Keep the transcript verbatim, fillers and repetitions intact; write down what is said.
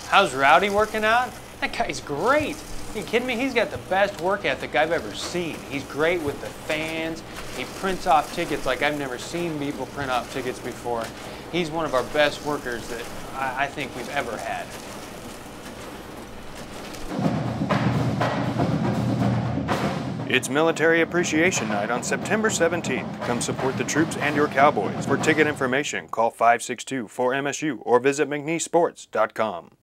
How's Rowdy working out? That guy's great. Are you kidding me? He's got the best work ethic I've ever seen. He's great with the fans. He prints off tickets like I've never seen people print off tickets before. He's one of our best workers that I, I think we've ever had. It's Military Appreciation Night on September seventeenth. Come support the troops and your Cowboys. For ticket information, call five six two, four M S U or visit McNeese sports dot com.